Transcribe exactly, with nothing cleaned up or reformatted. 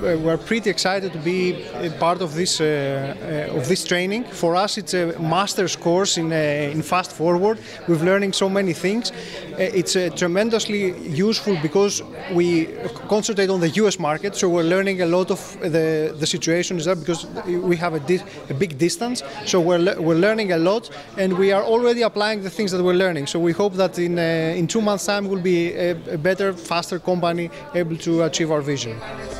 we're pretty excited to be a part of this uh, uh, of this training. For us, it's a master's course in uh, in fast forward. We're learning so many things. Uh, it's uh, tremendously useful because we concentrate on the U S market, so we're learning a lot of the the situations there because we have a, di a big distance. So we're le we're learning a lot, and we are already applying the things that we're learning. So we hope that in uh, in two months' time we'll be a, a better, faster company able to achieve our vision.